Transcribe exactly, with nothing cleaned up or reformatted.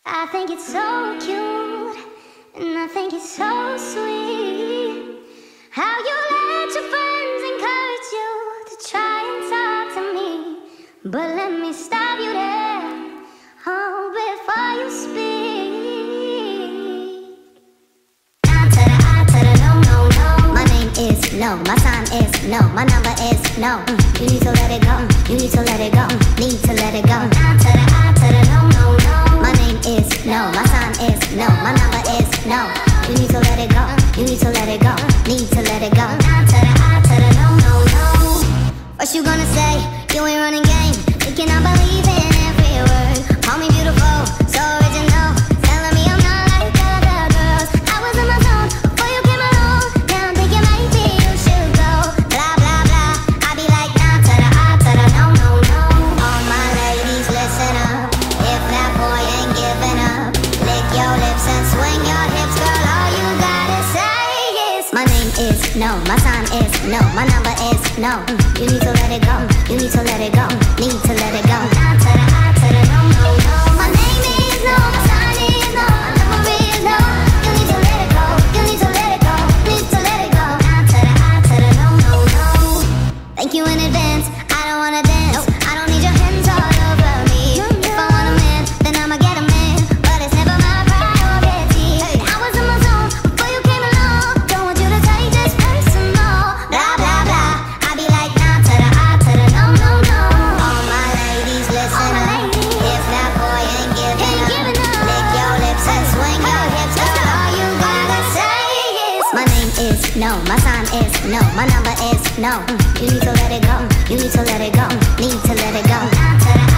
I think it's so cute, and I think it's so sweet how you let your friends encourage you to try and talk to me. But let me stop you there, oh, before you speak. Down to the I to the no, no, no. My name is no, my sign is no, my number is no. Mm, you need to let it go, you need to let it go, need to let it go. Down to the I to the no, no, no. My name is no, my sign is no, my number is no. You need to let it go, you need to let it go, need to let it go. Down to the I to the no, no, no. What you gonna say? You ain't running game, thinking I believe in every word. Call me beautiful, so original, telling me I'm not like other girls. I was in my zone before you came along, now I'm thinking maybe you should go. Blah, blah, blah, I be like down to the I to the no, no, no. All my ladies, listen up, if that boy ain't giving up, lick your lips and swing your hips, girl, all you gotta say is my name is no, my sign is no, my number is no. Mm, you need to let it go, you need to let it go, need to let it go. Down to the I to the no, no, no. My name is no, my sign is no, my number is no. You need to let it go, you need to let it go, need to let it go. Down to the I to the no, no, no. Thank you in advance, I don't wanna dance, I don't need your hands all over me. If I want a man, then I'ma get a man, but it's never my priority. I was in my zone before you came along, don't want you to take this personal. Blah, blah, blah, I be like down to the I to the no, no, no. All my ladies, listen up, if that boy ain't giving up, lick your lips and swing your hips, girl, all you gotta say is my name is no, my sign is no, my number is no. Mm, you need to let it go, you need to let it go, need to let it go. Down to the